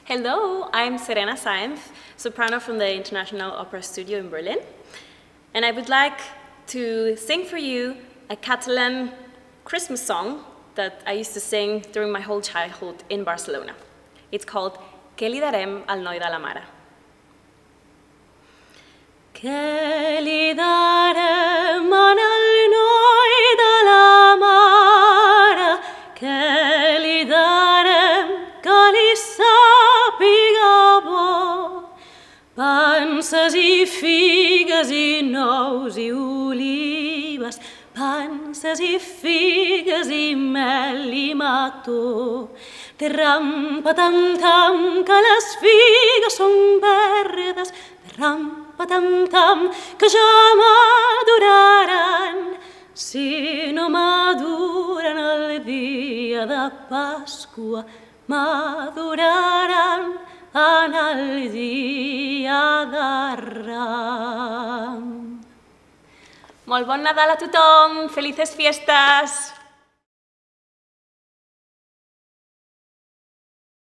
Hello, I'm Serena Saenz, soprano from the International Opera Studio in Berlin. And I would like to sing for you a Catalan Christmas song that I used to sing during my whole childhood in Barcelona. It's called Què li darem al noi de la mare? Què li darem al noi de la mare? Què li darem que li sàpiga bo? Panses i figues i nous i olives, panses i figues i mel i mató. Terram-patam-tam, que les figues són verdes, terram-patam-tam, que ja maduraran. Si no maduren el dia de Pasqua, maduraran en el dia de Ram. Molt bon Nadal a tothom! Felices fiestas!